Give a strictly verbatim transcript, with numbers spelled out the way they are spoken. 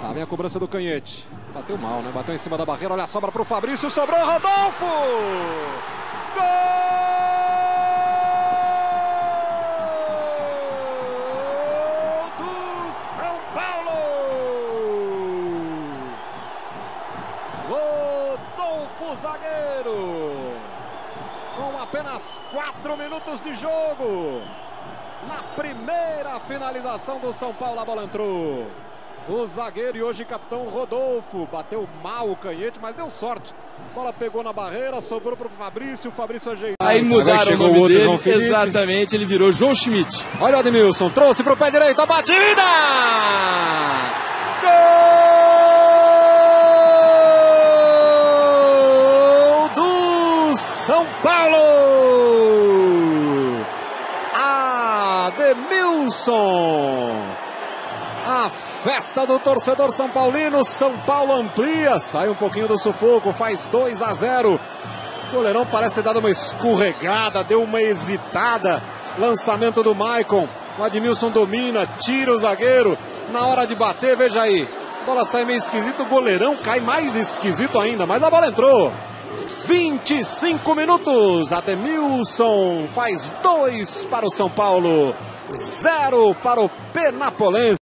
Lá vem a cobrança do Canhete. Bateu mal, né? Bateu em cima da barreira. Olha a sobra para o Fabrício. Sobrou Rodolfo! Gol do São Paulo! Rodolfo, zagueiro! Com apenas quatro minutos de jogo. Na primeira finalização do São Paulo, a bola entrou. O zagueiro e hoje capitão Rodolfo bateu mal o Canhete, mas deu sorte. A bola pegou na barreira, sobrou para o Fabrício, o Fabrício ajeitou. Aí mudaram o nome o dele, exatamente, ele virou João Schmidt. Olha o Admilson, trouxe para o pé direito, a batida! Gol do São Paulo! Admilson! A festa do torcedor São Paulino. São Paulo amplia, sai um pouquinho do sufoco, faz dois a zero. O goleirão parece ter dado uma escorregada, deu uma hesitada. Lançamento do Maicon. O Admilson domina, tira o zagueiro. Na hora de bater, veja aí. A bola sai meio esquisita, o goleirão cai mais esquisito ainda, mas a bola entrou. vinte e cinco minutos. Admilson faz dois para o São Paulo, zero para o Penapolense.